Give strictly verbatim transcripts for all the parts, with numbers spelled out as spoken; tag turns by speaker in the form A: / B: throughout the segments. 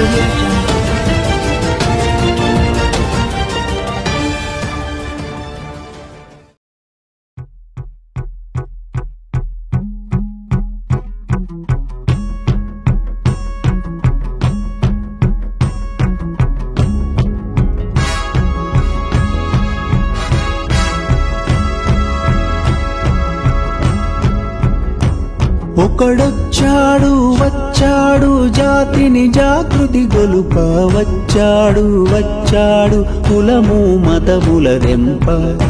A: Audio Jungle.
B: ఒకడొచ్చాడు వచ్చాడు జాతిని జాగృతి గొలుప వచ్చాడు వచ్చాడు కులము మతముల దెంప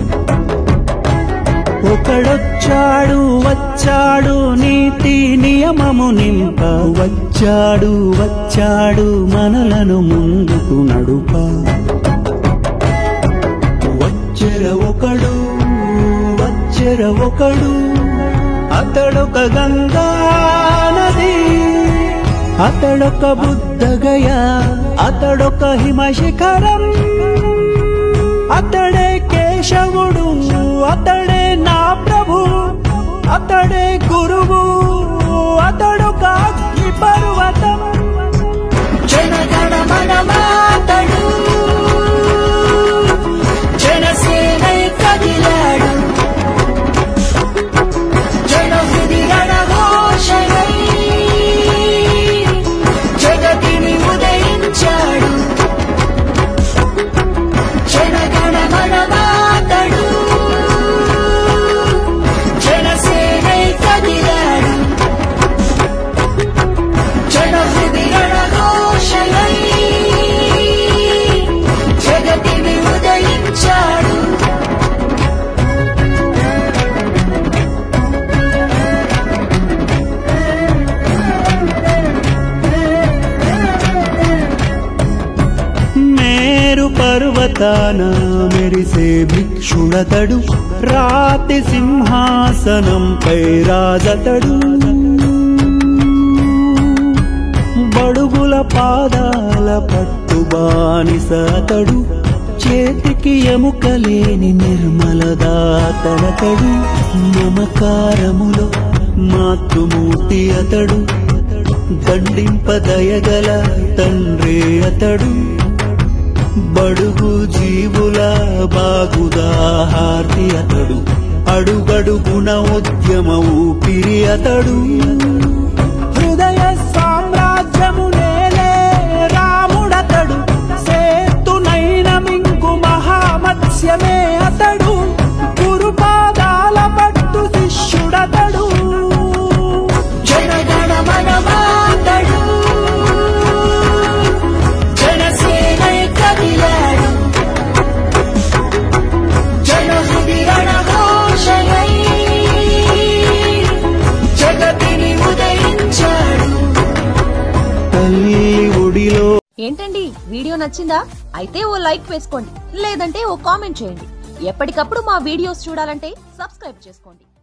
B: ఒకడొచ్చాడు వచ్చాడు నీతి నియమము నింప వచ్చాడు వచ్చాడు మనలను ముందుకు నడుప వచ్చెర ఒకడు వచ్చెర ఒకడు అతడొక గంగా నది అతడొక బుద్ధగయ అతడొక హిమశిఖరం అతడే కేశవుడు అతడే నా ప్రభు అతడే గురువు అతడొక అగ్ని పర్వతం జనగణ మనమాతడు జనసేనై కదిలాడు జగతిని ఉదయించాడు జనగణ మనమాతడు జనసేనై కదిలాడు జనహృది రణఘోషయై జగతిని ఉదయించాడు పర్వతాన మెరిసే భిక్షుడతడు రాతి సింహాసనంపై రాజతడు బడుగుల పాదాల పట్టు బానిసతడు చేతికి ఎముకలేని నిర్మలదాతడతడు మమకారములో మాతృమూర్తి అతడు దండింపదయగల తండ్రి అతడు బడుగు జీవుల బాగుదాహార్తి అతడు అడుగడుగుణ ఉద్యమ ఊపిరి అతడు హృదయ సామ్రాజ్యము నేలే రాముడతడు సేతునైన మింగు మహామత్స్యమే అతడు గురుపాదాల పట్టు శిష్యుడతడు జనగణ మనమాతడు
C: ఏంటండి వీడియో నచ్చిందా? అయితే ఓ లైక్ వేసుకోండి, లేదంటే ఓ కామెంట్ చేయండి. ఎప్పటికప్పుడు మా వీడియోస్ చూడాలంటే సబ్స్క్రైబ్ చేసుకోండి.